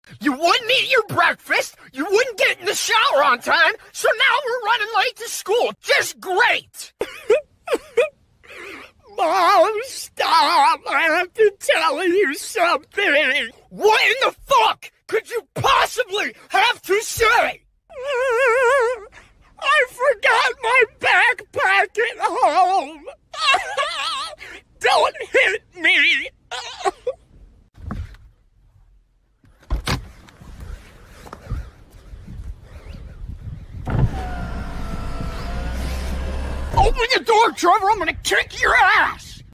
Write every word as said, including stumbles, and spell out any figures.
You wouldn't eat your breakfast, you wouldn't get in the shower on time, so now we're running late to school. Just great! Mom, stop! I have to tell you something! What in the fuck could you possibly have to say? I forgot my backpack at home! Don't hit me! Open the door, Trevor! I'm gonna kick your ass!